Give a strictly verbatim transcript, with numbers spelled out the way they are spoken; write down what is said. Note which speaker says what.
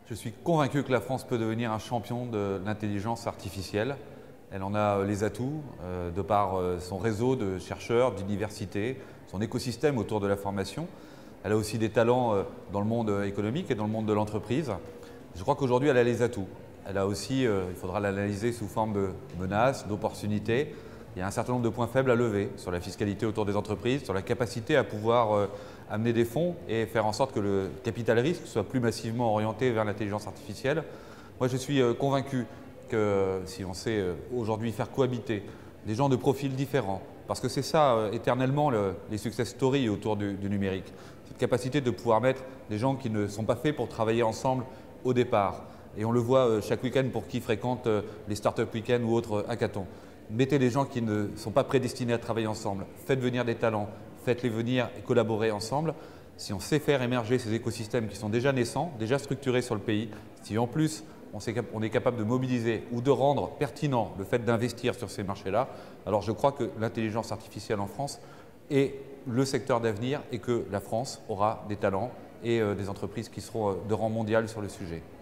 Speaker 1: Je suis convaincu que la France peut devenir un champion de l'intelligence artificielle. Elle en a les atouts, euh, de par euh, son réseau de chercheurs, d'universités, son écosystème autour de la formation. Elle a aussi des talents euh, dans le monde économique et dans le monde de l'entreprise. Je crois qu'aujourd'hui, elle a les atouts. Elle a aussi, euh, il faudra l'analyser sous forme de menaces, d'opportunités. Il y a un certain nombre de points faibles à lever sur la fiscalité autour des entreprises, sur la capacité à pouvoir euh, amener des fonds et faire en sorte que le capital risque soit plus massivement orienté vers l'intelligence artificielle. Moi, je suis euh, convaincu que si on sait euh, aujourd'hui faire cohabiter des gens de profils différents, parce que c'est ça euh, éternellement le, les success stories autour du, du numérique, cette capacité de pouvoir mettre des gens qui ne sont pas faits pour travailler ensemble au départ. Et on le voit euh, chaque week-end pour qui fréquente euh, les Startup Weekend ou autres hackathons. Mettez des gens qui ne sont pas prédestinés à travailler ensemble, faites venir des talents, faites-les venir et collaborer ensemble. Si on sait faire émerger ces écosystèmes qui sont déjà naissants, déjà structurés sur le pays, si en plus on, on est capable de mobiliser ou de rendre pertinent le fait d'investir sur ces marchés-là, alors je crois que l'intelligence artificielle en France est le secteur d'avenir et que la France aura des talents et euh, des entreprises qui seront euh, de rang mondial sur le sujet.